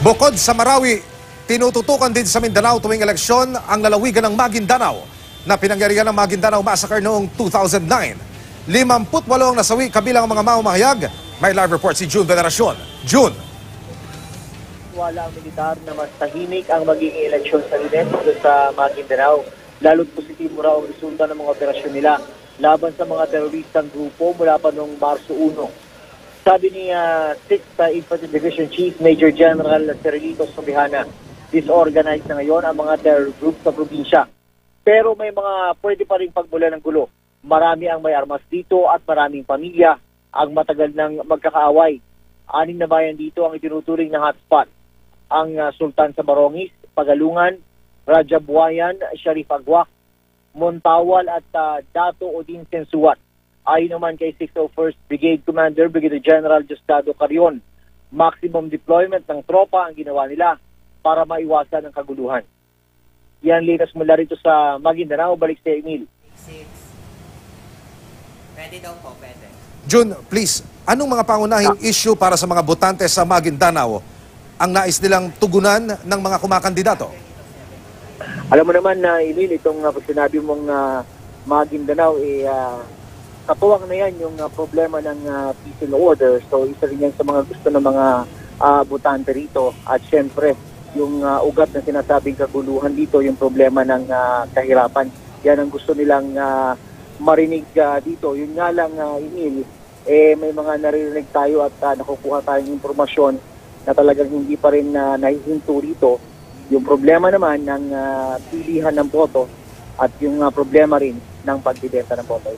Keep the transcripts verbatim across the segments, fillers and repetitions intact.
Bukod sa Marawi, tinututukan din sa Mindanao tuwing eleksyon ang lalawigan ng Maguindanao na pinangyarihan ng Maguindanao Massacre noong two thousand nine. limampu't walo ang nasawi kabilang ang mga mamamahayag. May live report si June Veneracion. June. Wala ang militar na mas tahimik ang magiging eleksyon sa Lunes sa Maguindanao. Lalo't positibo raw ang resulta ng mga operasyon nila laban sa mga teroristang grupo mula pa noong Marso one. Sabi ni uh, sixth uh, Infantry Division Chief Major General Serbisyong Sobihana, disorganized na ngayon ang mga terror groups sa probinsya. Pero may mga pwede pa rin pagmula ng gulo. Marami ang may armas dito at maraming pamilya ang matagal ng magkakaaway. Anim na bayan dito ang itinuturing na hotspot. Ang uh, Sultan sa Barongis, Pagalungan, Rajabuayan, Sharif Agwak, Montawal at uh, Dato Odin Sensuat. Ayon naman kay six oh first Brigade Commander Brigadier General Diosdado Carrion, maximum deployment ng tropa ang ginawa nila para maiwasan ang kaguluhan. Yan linas mula rito sa Maguindanao. Balik sa Emil. Pwede daw po, pwede. June, please, anong mga pangunahing issue para sa mga botante sa Maguindanao ang nais nilang tugunan ng mga kumakandidato? Alam mo naman na, uh, Emil, itong uh, sinabi mong uh, Maguindanao, eh, uh, katuwang na yan yung uh, problema ng uh, peace and order. So, isa rin yan sa mga gusto ng mga uh, botante rito. At syempre, yung uh, ugat na sinasabing kaguluhan dito, yung problema ng uh, kahirapan. Yan ang gusto nilang uh, marinig uh, dito. Yun nga lang, uh, Emil, eh, may mga naririnig tayo at uh, nakukuha tayong impormasyon na talagang hindi pa rin uh, nahihinto rito. Yung problema naman ng uh, pilihan ng boto at yung uh, problema rin ng pagbibenta ng boto.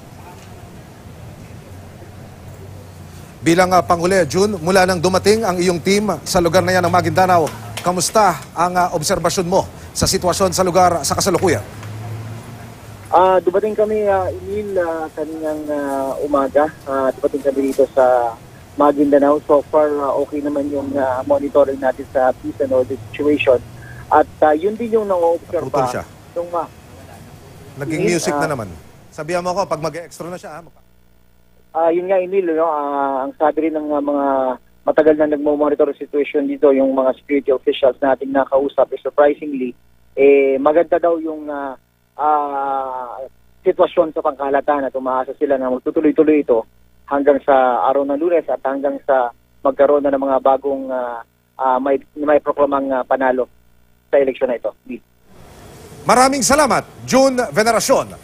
Bilang uh, panghuli, June, mula nang dumating ang iyong team sa lugar na yan ng Maguindanao, kamusta ang uh, obserbasyon mo sa sitwasyon sa lugar sa kasalukuyan? Uh, dumating kami, uh, Emil, uh, kanyang uh, umaga. Uh, dumating kami dito sa Maguindanao. So far, uh, okay naman yung uh, monitoring natin sa peace and order situation. At uh, yun din yung nang-o-observe Putol siya. Yung, uh, Naging Emil, music uh, na naman. Sabihan mo ako, pag mag-extra na siya, ha? Ah, uh, yun nga, Emil, no? uh, ang sabi rin ng uh, mga matagal na nagmo-monitor ng situation dito, yung mga security officials nating nakausap, eh, surprisingly, eh, maganda daw yung uh, uh, sitwasyon sa pangkalahatan at umaasa sila na magtutuloy-tuloy ito hanggang sa araw ng Lunes at hanggang sa magkaroon na ng mga bagong uh, uh, may, may proklamang uh, panalo sa eleksyon na ito. Maraming salamat, June Veneracion.